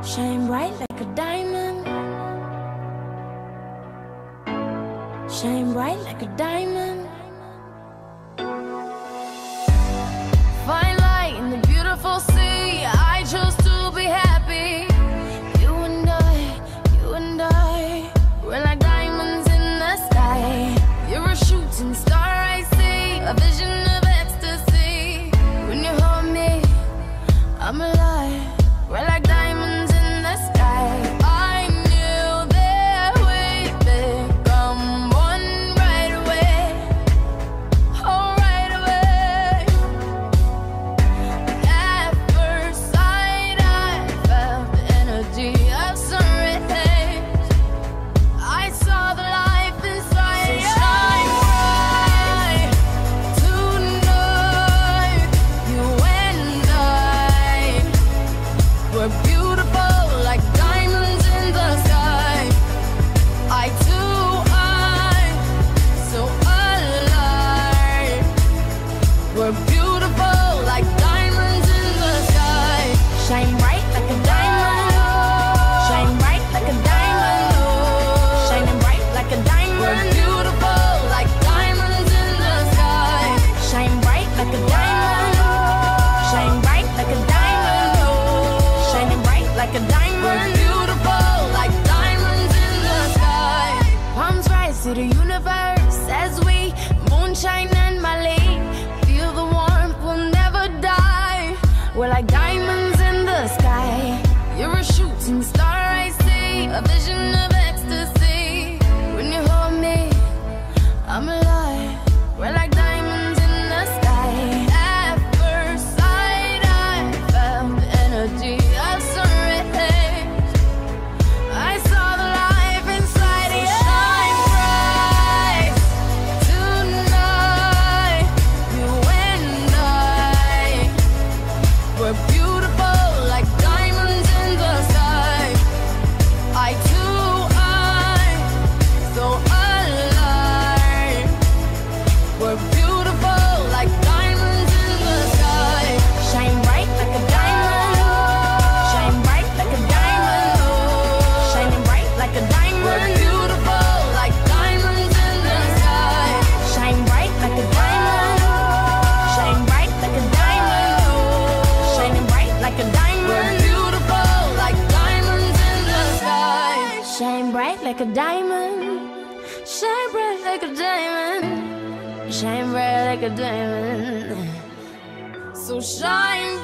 Shine bright like a diamond. Shine bright like a diamond. Fine light in the beautiful sea. I chose to be happy. You and I, we're like diamonds in the sky. You're a shooting star, I see, a vision of ecstasy. When you hold me, I'm alive. We're like diamonds in the sky. I knew that we'd become one right away. Oh, right away. At first sight, I felt the energy of sun rays. I saw the life inside. So shine bright tonight. You and I, we're beautiful like diamonds in the sky. I too, I'm so alive. We're beautiful like diamonds in the sky. Shine bright like a diamond. Shine bright like a diamond. Shining bright like a diamond. We're beautiful like diamonds in the sky. Shine bright like a diamond. Shine bright like a diamond. Shining bright like a diamond. We're beautiful like diamonds in the sky. Palms rise to the universe as we moonshine and Mali. Feel the warmth, we'll never die. We're like diamonds in the sky. You're a shooting star, I see, a vision of ecstasy. When you hold me, I'm alive. We're like diamonds in the sky. At first sight, I felt the energy of sun rays. I saw the life inside you. Shine bright tonight. You and I, we're beautiful like diamonds in the sky. I too, I'm so alive. We're beautiful like diamonds in the sky. Shine bright like a diamond. Shine bright like a diamond. Shining bright like a diamond. We're beautiful like diamonds in the sky. Shine bright like a diamond. Shine bright like a diamond. Shining bright like a diamond. We're beautiful like diamonds in the sky. Shine bright like a diamond. Shine bright like a diamond. Shine bright like a diamond. So shine